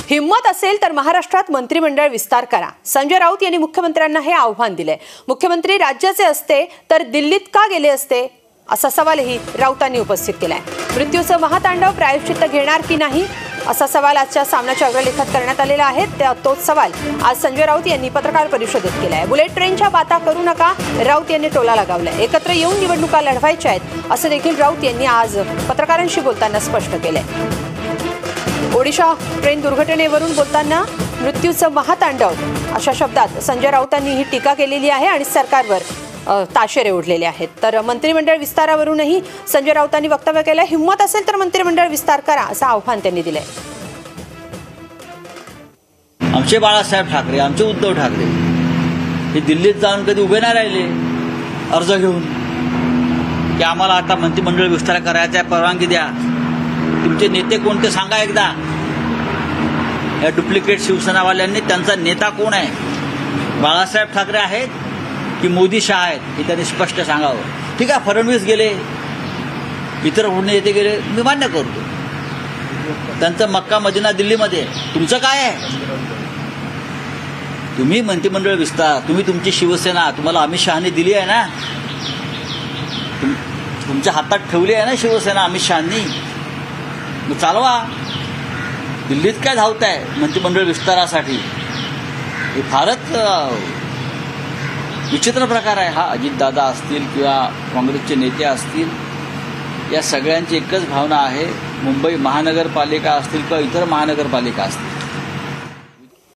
हिम्मत असेल तर महाराष्ट्रात मंत्रिमंडळ विस्तार करा. संजय राऊत यांनी मुख्यमंत्र्यांना हे आव्हान दिले. मुख्यमंत्री राज्याचे असते तर दिल्लीत का गेले असते असा सवालही राऊतांनी उपस्थित केलाय. मृत्यूचं महातांडव प्रायश्चित्त घेणार की नाही असा सवाल आजच्या सामनाच्या अग्रलेखात करण्यात आलेला आहे. तोच सवाल आज संजय राऊत यांनी पत्रकार परिषदेत केलाय. बुलेट ट्रेनच्या बाता करू नका, राऊत यांनी टोला लगावलाय. एकत्र येऊन निवडणुका लढवायच्या आहेत असं देखील राऊत यांनी आज पत्रकारांशी बोलताना स्पष्ट केलंय. ओडिशा ट्रेन दुर्घटनेवरून बोलताना मृत्यूचं महातांडव अशा शब्दात संजय राऊतांनी ही टीका केलेली आहे आणि सरकारवर ताशेरे ओढलेले आहेत. तर मंत्रिमंडळ विस्तारावरूनही संजय राऊतांनी वक्तव्य केलं. हिम्मत असेल तर मंत्रिमंडळ विस्तार करा असं आव्हान त्यांनी दिलंय. आमचे बाळासाहेब ठाकरे, आमचे उद्धव ठाकरे हे दिल्लीत जाऊन कधी उभे नाही राहिले अर्ज घेऊन की आम्हाला आता मंत्रिमंडळ विस्तार करायचा आहे, परवानगी द्या. तुमचे नेते कोणते सांगा एकदा. या डुप्लिकेट शिवसेनावाल्यांनी त्यांचा नेता कोण आहे, बाळासाहेब ठाकरे आहेत की मोदी शहा आहेत हे त्यांनी स्पष्ट सांगावं. ठीक आहे, फडणवीस गेले, इतर नेते गेले, मी मान्य करतो. त्यांचा मक्का मदिना दिल्लीमध्ये, तुमचं काय आहे? तुम्ही मंत्रिमंडळ विस्तार, तुम्ही तुमची शिवसेना तुम्हाला अमित शहानी दिली आहे ना, तुमच्या हातात ठेवली आहे ना शिवसेना अमित शहानी, मग चालवा. दिल्लीत काय धावताय मंत्रिमंडळ विस्तारासाठी? हे फारच विचित्र प्रकार आहे हा. अजितदादा असतील किंवा काँग्रेसचे नेते असतील, या सगळ्यांची एकच भावना आहे. मुंबई महानगरपालिका असतील किंवा इतर महानगरपालिका असतील,